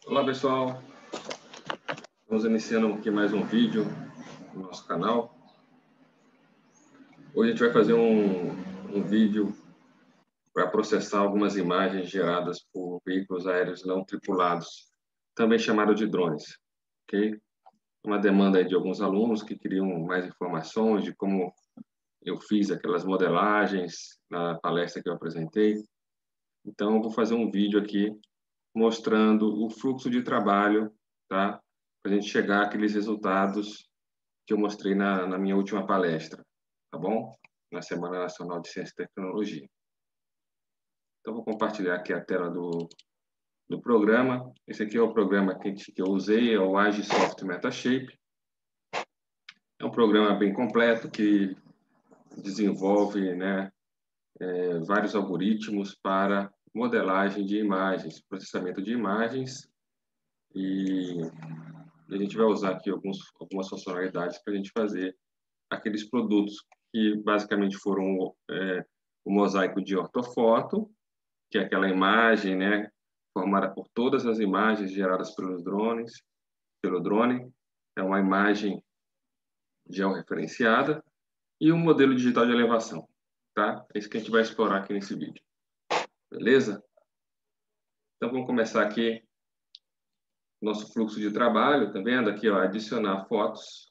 Olá pessoal, estamos iniciando aqui mais um vídeo no nosso canal. Hoje a gente vai fazer um vídeo para processar algumas imagens geradas por veículos aéreos não tripulados, também chamado de drones, ok? Uma demanda aí de alguns alunos que queriam mais informações de como eu fiz aquelas modelagens na palestra que eu apresentei. Então eu vou fazer um vídeo aqui mostrando o fluxo de trabalho, tá? Para a gente chegar àqueles resultados que eu mostrei na minha última palestra, tá bom? Na Semana Nacional de Ciência e Tecnologia. Então, vou compartilhar aqui a tela do programa. Esse aqui é o programa que eu usei, é o Agisoft Metashape. É um programa bem completo que desenvolve, né, vários algoritmos para modelagem de imagens, processamento de imagens, e a gente vai usar aqui algumas funcionalidades para a gente fazer aqueles produtos que basicamente foram o mosaico de ortofoto, que é aquela imagem, né, formada por todas as imagens geradas pelo drone, é uma imagem georreferenciada, e um modelo digital de elevação, tá? É isso que a gente vai explorar aqui nesse vídeo, beleza? Então vamos começar aqui nosso fluxo de trabalho, tá vendo aqui, ó, adicionar fotos.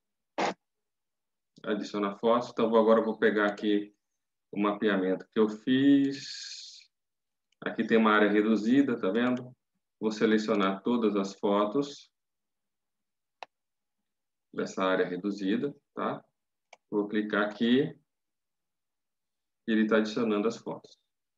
Então agora eu vou pegar aqui o mapeamento que eu fiz. Aqui tem uma área reduzida, tá vendo? Vou selecionar todas as fotos dessa área reduzida, tá? Vou clicar aqui e ele está adicionando as fotos.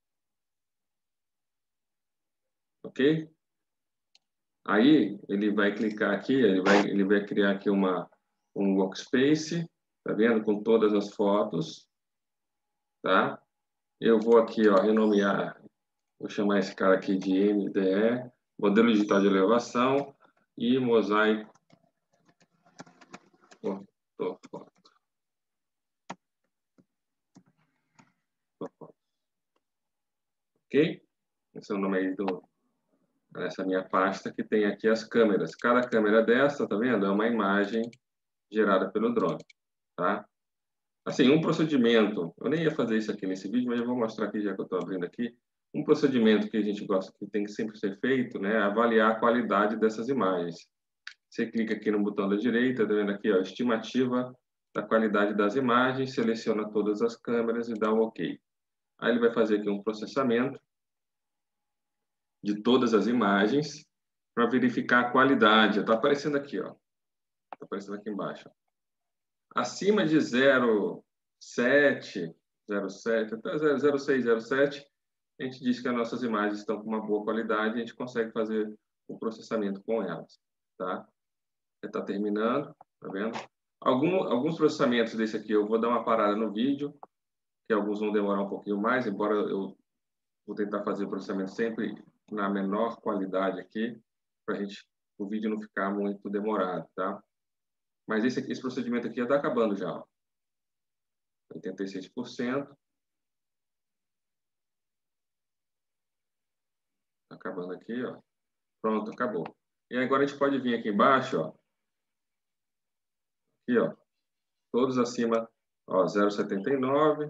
Ok? Aí ele vai clicar aqui, ele vai criar aqui um workspace, tá vendo? Com todas as fotos, tá? Eu vou aqui, ó, renomear, vou chamar esse cara aqui de MDE, modelo digital de elevação, e mosaico ortofoto. Ok? Esse é o nome aí dessa minha pasta, que tem aqui as câmeras. Cada câmera dessa, tá vendo? É uma imagem gerada pelo drone, tá? Assim, um procedimento, eu nem ia fazer isso aqui nesse vídeo, mas eu vou mostrar aqui, já que eu estou abrindo aqui, um procedimento que a gente gosta, que tem que sempre ser feito, né? É avaliar a qualidade dessas imagens. Você clica aqui no botão da direita, tá vendo aqui, ó, estimativa da qualidade das imagens, seleciona todas as câmeras e dá o OK. Aí ele vai fazer aqui um processamento de todas as imagens para verificar a qualidade. Está aparecendo aqui, ó. Está aparecendo aqui embaixo. Acima de 0,7, 0,7, até 0,6, 0,7, a gente diz que as nossas imagens estão com uma boa qualidade e a gente consegue fazer o processamento com elas, tá? Já está terminando, tá vendo? Alguns processamentos desse aqui eu vou dar uma parada no vídeo, que alguns vão demorar um pouquinho mais, embora eu vou tentar fazer o processamento sempre na menor qualidade aqui, para o vídeo não ficar muito demorado, tá? Mas esse procedimento aqui já está acabando já, ó. 86%. Acabando aqui, ó. Pronto, acabou. E agora a gente pode vir aqui embaixo, ó. Aqui, ó. Todos acima, ó, 0,79.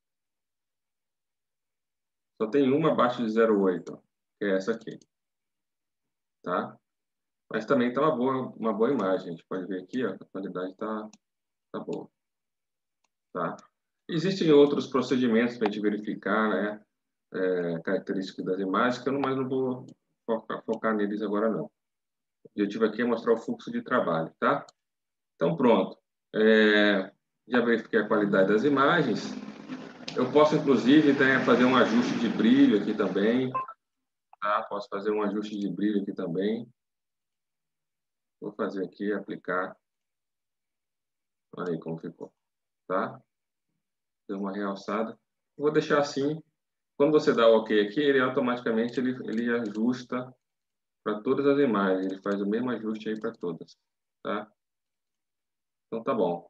Só tem uma abaixo de 0,8, ó, que é essa aqui. Tá? Mas também tá uma boa imagem. A gente pode ver aqui, ó, a qualidade tá boa. Tá? Existem outros procedimentos para a gente verificar, né, características das imagens, que mas não vou focar neles agora, não. O objetivo aqui é mostrar o fluxo de trabalho, tá? Então, pronto. Já verifiquei a qualidade das imagens. Eu posso, inclusive, fazer um ajuste de brilho aqui também. Tá? Posso fazer um ajuste de brilho aqui também. Vou fazer aqui, aplicar. Olha aí como ficou. Tá? Deu uma realçada. Vou deixar assim. Quando você dá o OK aqui, ele automaticamente ele ajusta para todas as imagens. Ele faz o mesmo ajuste aí para todas. Tá? Então, tá bom.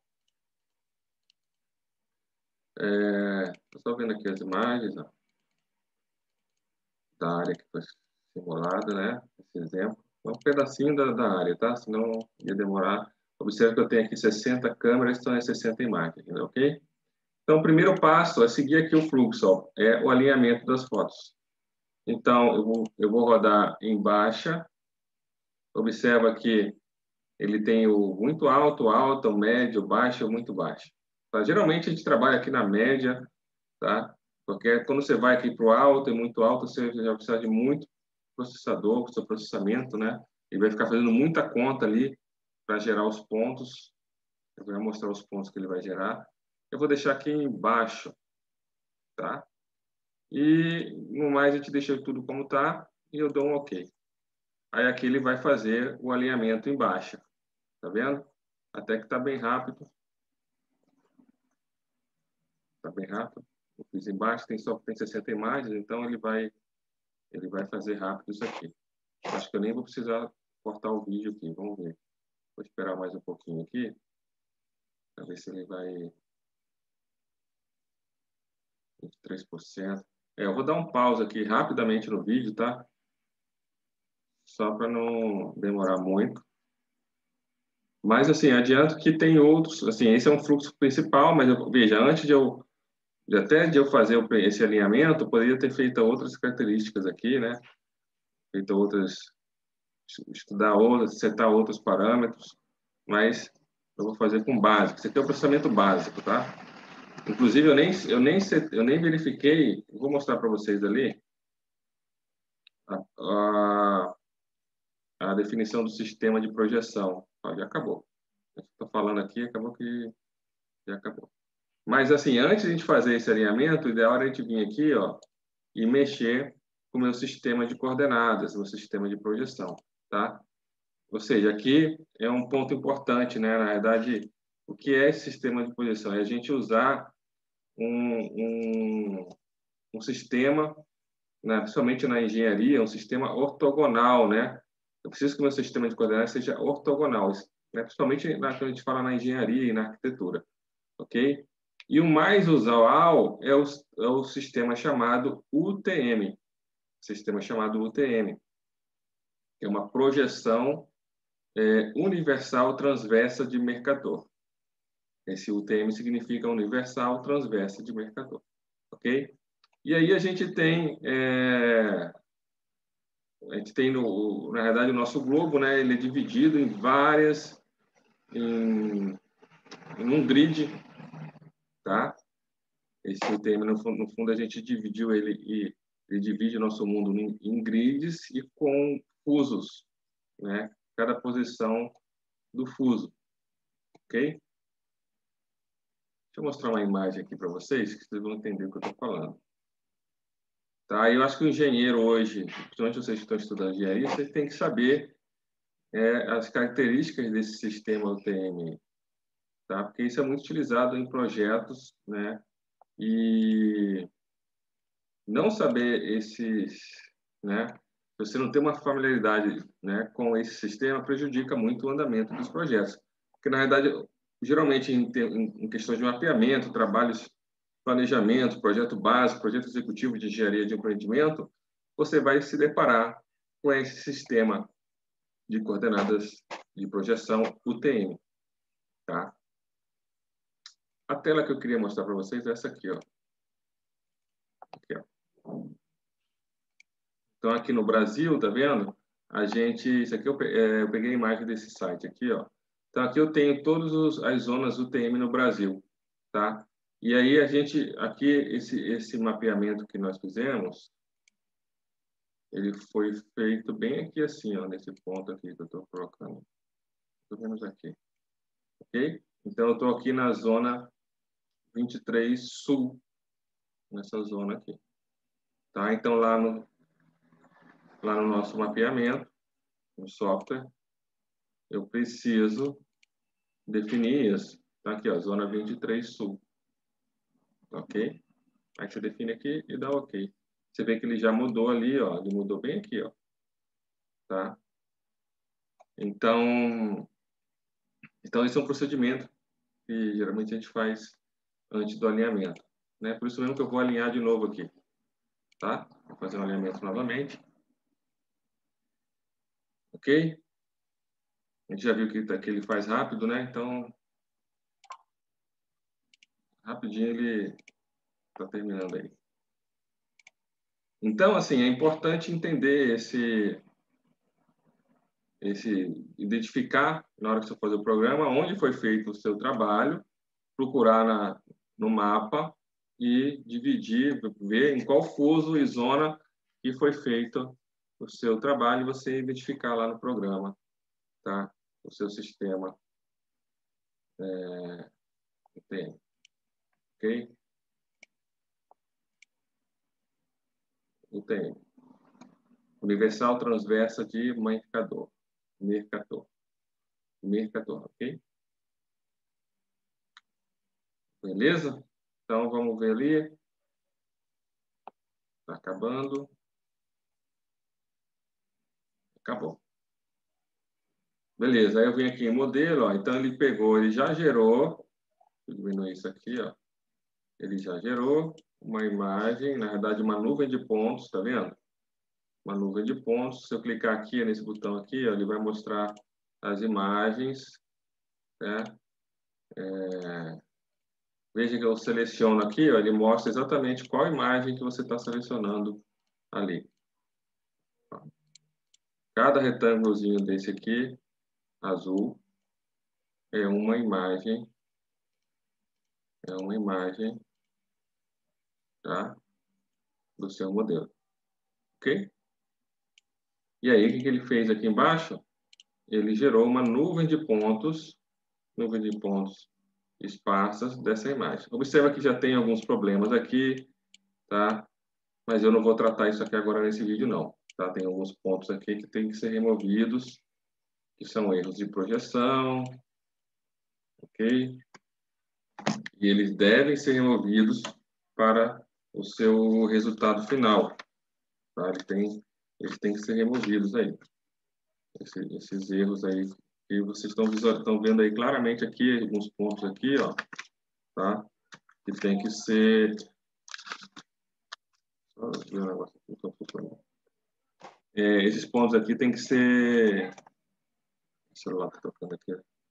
Estou só vendo aqui as imagens, ó, da área que foi simulada, né? Esse exemplo. um pedacinho da área, tá? Senão ia demorar. Observe que eu tenho aqui 60 câmeras, então é 60 imagens, ok? Então, o primeiro passo é seguir aqui o fluxo, ó, é o alinhamento das fotos. Então, eu vou rodar em baixa. Observa que ele tem o muito alto, alto, médio, baixo, muito baixo. Tá? Geralmente, a gente trabalha aqui na média, tá? Porque quando você vai aqui para o alto e muito alto, você já precisa de muito processador, para o seu processamento, né? Ele vai ficar fazendo muita conta ali para gerar os pontos. Eu vou mostrar os pontos que ele vai gerar. Eu vou deixar aqui embaixo, tá? E no mais a gente deixa tudo como tá e eu dou um OK. Aí aqui ele vai fazer o alinhamento embaixo, tá vendo? Até que tá bem rápido. Tá bem rápido. Eu fiz embaixo, tem 60 imagens, então ele vai fazer rápido isso aqui. Acho que eu nem vou precisar cortar o vídeo aqui, vamos ver. Vou esperar mais um pouquinho aqui, para ver se ele vai... 23%. Eu vou dar um pause aqui rapidamente no vídeo, tá? Só para não demorar muito. Mas, assim, adianto que tem outros... Assim, esse é um fluxo principal, mas, veja, antes de eu fazer esse alinhamento, eu poderia ter feito outras características aqui, né? Feito outras... Estudar outras, setar outros parâmetros, mas eu vou fazer com básico. Esse aqui é o processamento básico, tá? Inclusive, eu nem verifiquei, vou mostrar para vocês ali, a definição do sistema de projeção. Ó, já acabou. Estou falando aqui, acabou que já acabou. Mas, assim, antes de a gente fazer esse alinhamento, o ideal era a gente vir aqui, ó, e mexer com o meu sistema de coordenadas, meu sistema de projeção, tá? Ou seja, aqui é um ponto importante, né? Na verdade, o que é esse sistema de projeção? É a gente usar um sistema, né, principalmente na engenharia, um sistema ortogonal, né? Eu preciso que o meu sistema de coordenadas seja ortogonal, né? Principalmente quando a gente fala na engenharia e na arquitetura, ok? E o mais usual é o sistema chamado UTM, que é uma projeção universal transversa de Mercator. Esse UTM significa universal transversa de Mercator, ok? E aí a gente tem na verdade, o nosso globo, né? Ele é dividido em em um grid, tá? Esse UTM, no fundo, a gente dividiu ele divide o nosso mundo em grids e com fusos, né? Cada posição do fuso, ok? Deixa eu mostrar uma imagem aqui para vocês, que vocês vão entender o que eu estou falando. Tá? Eu acho que o engenheiro hoje, principalmente vocês que estão estudando engenharia, vocês têm que saber as características desse sistema UTM, tá? Porque isso é muito utilizado em projetos, né? E não saber né? Se você não tem uma familiaridade, né, com esse sistema, prejudica muito o andamento dos projetos. Porque, na verdade, geralmente, em questões de mapeamento, trabalhos, planejamento, projeto básico, projeto executivo de engenharia de empreendimento, você vai se deparar com esse sistema de coordenadas de projeção UTM, tá? A tela que eu queria mostrar para vocês é essa aqui, ó. Aqui, ó. Então, aqui no Brasil, tá vendo? Isso aqui eu peguei a imagem desse site aqui, ó. Então, aqui eu tenho todas as zonas UTM no Brasil, tá? E aí aqui, esse mapeamento que nós fizemos, ele foi feito bem aqui assim, ó, nesse ponto aqui que eu estou colocando. Pelo menos aqui, ok? Então, eu estou aqui na zona 23 Sul, nessa zona aqui, tá? Então, lá no nosso mapeamento, no software, eu preciso definir isso. Tá aqui, ó, zona 23 Sul. Ok? Aí você define aqui e dá OK. Você vê que ele já mudou ali, ó. Ele mudou bem aqui, ó. Tá? Então esse é um procedimento que geralmente a gente faz antes do alinhamento, né? Por isso mesmo que eu vou alinhar de novo aqui, tá? Vou fazer um alinhamento novamente. Ok? A gente já viu que ele faz rápido, né? Então, rapidinho ele está terminando aí. Então, assim, é importante entender identificar, na hora que você fazer o programa, onde foi feito o seu trabalho, procurar no mapa e dividir, ver em qual fuso e zona que foi feito o seu trabalho e você identificar lá no programa, tá? O seu sistema tem, ok? Tem universal transversa de Mercator, ok? Beleza? Então vamos ver ali. Tá acabando. Acabou. Beleza, aí eu vim aqui em modelo, ó, então ele pegou, ele já gerou, deixa eu diminuir isso aqui, ó. Ele já gerou uma imagem, na verdade uma nuvem de pontos, tá vendo? Uma nuvem de pontos. Se eu clicar aqui nesse botão aqui, ó, ele vai mostrar as imagens, né? Veja que eu seleciono aqui, ó, ele mostra exatamente qual imagem que você está selecionando ali. Cada retângulozinho desse aqui, azul, é uma imagem, tá? Do seu modelo, ok? E aí, o que ele fez aqui embaixo? Ele gerou uma nuvem de pontos esparsas dessa imagem. Observa que já tem alguns problemas aqui, tá? Mas eu não vou tratar isso aqui agora nesse vídeo, não. Tá? Tem alguns pontos aqui que tem que ser removidos, que são erros de projeção, ok? E eles devem ser removidos para o seu resultado final, tá? Eles têm que ser removidos aí. Esses erros aí que vocês estão vendo aí claramente aqui, alguns pontos aqui, ó, tá? Que tem que ser... esses pontos aqui tem que ser... O celular tá tocando aqui.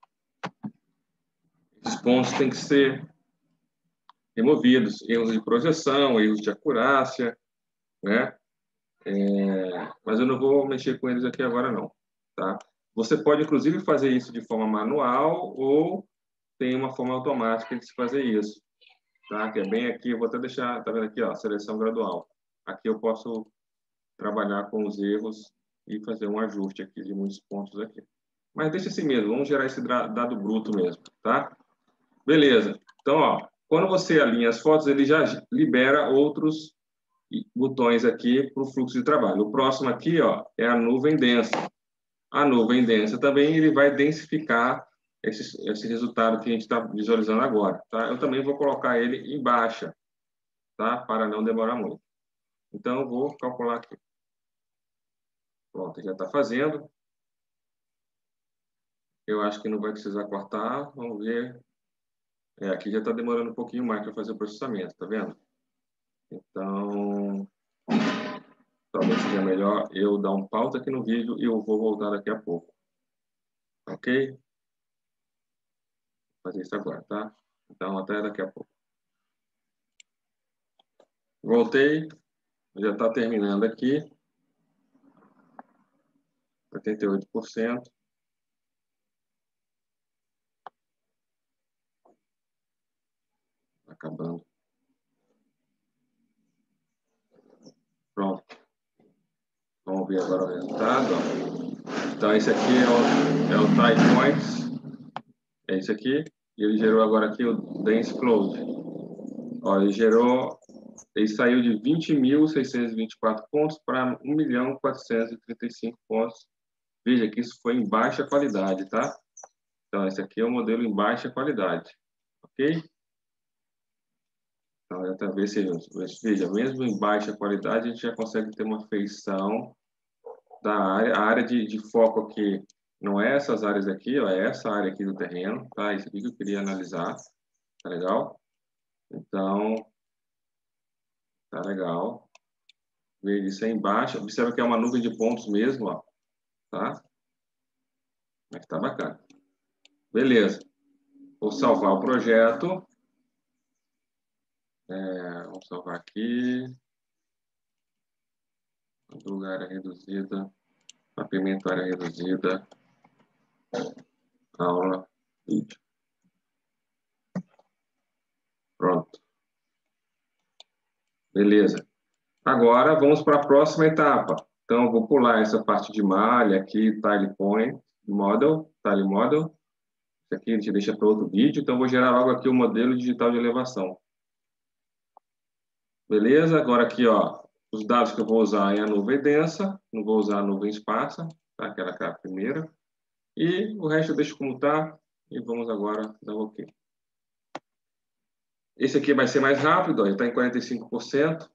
Esses pontos têm que ser removidos. Erros de projeção, erros de acurácia, né? Mas eu não vou mexer com eles aqui agora, não, tá? Você pode, inclusive, fazer isso de forma manual ou tem uma forma automática de se fazer isso, tá? Que é bem aqui, eu vou até deixar, tá vendo aqui, ó, seleção gradual. Aqui eu posso trabalhar com os erros e fazer um ajuste aqui de muitos pontos aqui. Mas deixa assim mesmo, vamos gerar esse dado bruto mesmo, tá? Beleza. Então, ó, quando você alinha as fotos, ele já libera outros botões aqui para o fluxo de trabalho. O próximo aqui, ó, é a nuvem densa. A nuvem densa também ele vai densificar esse resultado que a gente está visualizando agora, tá? Eu também vou colocar ele em baixa, tá? Para não demorar muito. Então, eu vou calcular aqui. Pronto, já está fazendo. Eu acho que não vai precisar cortar. Vamos ver. Aqui já está demorando um pouquinho mais para fazer o processamento, tá vendo? Então, talvez seja melhor eu dar um pausa aqui no vídeo e eu vou voltar daqui a pouco. Ok? Vou fazer isso agora, tá? Então, até daqui a pouco. Voltei. Já está terminando aqui. 88%. Acabando. Pronto. Vamos ver agora o resultado. Então, esse aqui é o Type Points. É esse aqui. E ele gerou agora aqui o Dense Cloud. Ó, ele saiu de 20.624 pontos para 1.435 pontos. Veja que isso foi em baixa qualidade, tá? Então, esse aqui é o modelo em baixa qualidade. Ok? Então, até ver se, veja, mesmo em baixa qualidade, a gente já consegue ter uma feição da área. A área de foco aqui não é essas áreas aqui, ó, é essa área aqui do terreno, tá? Isso aqui que eu queria analisar, tá legal? Então, tá legal. Veja, isso é embaixo. Observa que é uma nuvem de pontos mesmo, ó, tá? Mas tá bacana. Beleza. Vou salvar o projeto. Vamos salvar aqui. Área reduzida. Mapeamento área reduzida. Aula. Vídeo. Pronto. Beleza. Agora, vamos para a próxima etapa. Então, eu vou pular essa parte de malha aqui, Tile Point Model, Tile Model. Isso aqui a gente deixa para outro vídeo. Então, eu vou gerar logo aqui o modelo digital de elevação. Beleza? Agora aqui, ó, os dados que eu vou usar é a nuvem densa, não vou usar a nuvem esparsa, tá? Aquela que é a primeira. E o resto eu deixo como está. E vamos agora dar um OK. Esse aqui vai ser mais rápido, ó, ele está em 45%.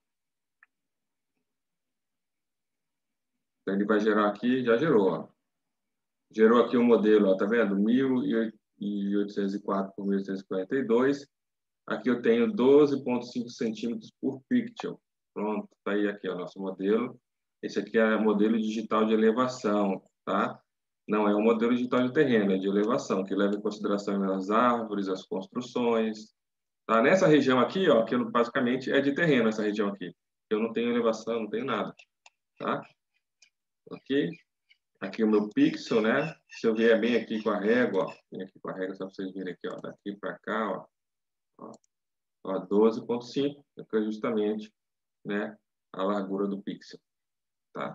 Então, ele vai gerar aqui, já gerou, ó. Gerou aqui um modelo, ó, tá vendo? 1804 por 1842. Aqui eu tenho 12,5 centímetros por pixel. Pronto, tá aí aqui o nosso modelo. Esse aqui é o modelo digital de elevação, tá? Não é um modelo digital de terreno, é de elevação, que leva em consideração as árvores, as construções. Tá? Nessa região aqui, ó, que basicamente é de terreno, essa região aqui. Eu não tenho elevação, não tenho nada, tá? Ok? Aqui o meu pixel, né? Se eu vier bem aqui com a régua, ó, vem aqui com a régua, só para vocês verem aqui, ó, daqui para cá, ó, 12,5, que é justamente, né, a largura do pixel, tá?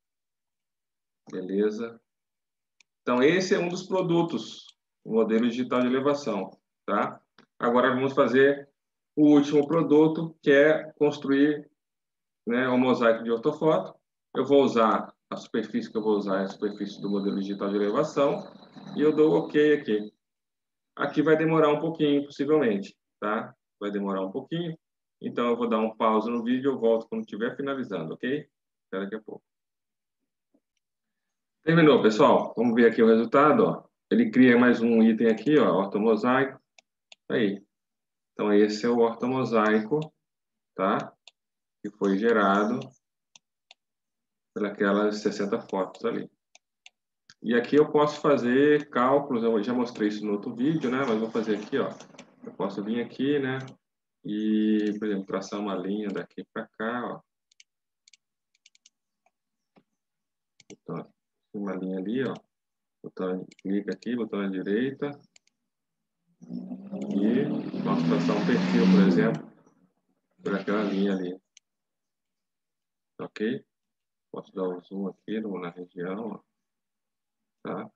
Beleza? Então, esse é um dos produtos, o modelo digital de elevação, tá? Agora vamos fazer o último produto, que é construir, né, o mosaico de ortofoto. Eu vou usar a superfície que eu vou usar, é a superfície do modelo digital de elevação, e eu dou OK aqui. Aqui vai demorar um pouquinho, possivelmente, tá? Vai demorar um pouquinho. Então, eu vou dar um pause no vídeo e eu volto quando estiver finalizando, ok? Até daqui a pouco. Terminou, pessoal. Vamos ver aqui o resultado, ó. Ele cria mais um item aqui, ó, ortomosaico. Aí. Então, esse é o ortomosaico, tá? Que foi gerado pelas 60 fotos ali. E aqui eu posso fazer cálculos, eu já mostrei isso no outro vídeo, né? Mas vou fazer aqui, ó. Eu posso vir aqui, né? E, por exemplo, traçar uma linha daqui para cá, ó. Então, uma linha ali, ó. Botão, clica aqui, botão à direita. E posso traçar um perfil, por exemplo, por aquela linha ali. Ok? Posso dar um zoom aqui na região, ó. Tá?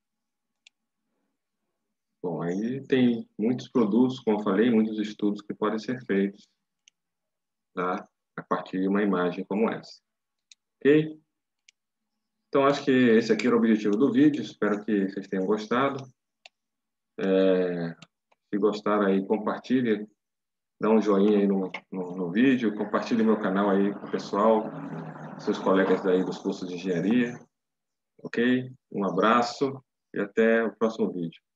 Bom, aí tem muitos produtos, como eu falei, muitos estudos que podem ser feitos, tá? A partir de uma imagem como essa. Ok? Então, acho que esse aqui era o objetivo do vídeo. Espero que vocês tenham gostado. Se gostaram aí, compartilhe. Dá um joinha aí no vídeo. Compartilhe meu canal aí com o pessoal, seus colegas aí dos cursos de engenharia. Ok? Um abraço e até o próximo vídeo.